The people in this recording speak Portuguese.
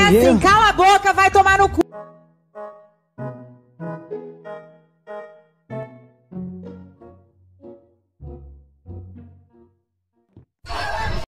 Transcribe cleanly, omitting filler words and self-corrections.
assim, cala a boca, vai tomar no cu.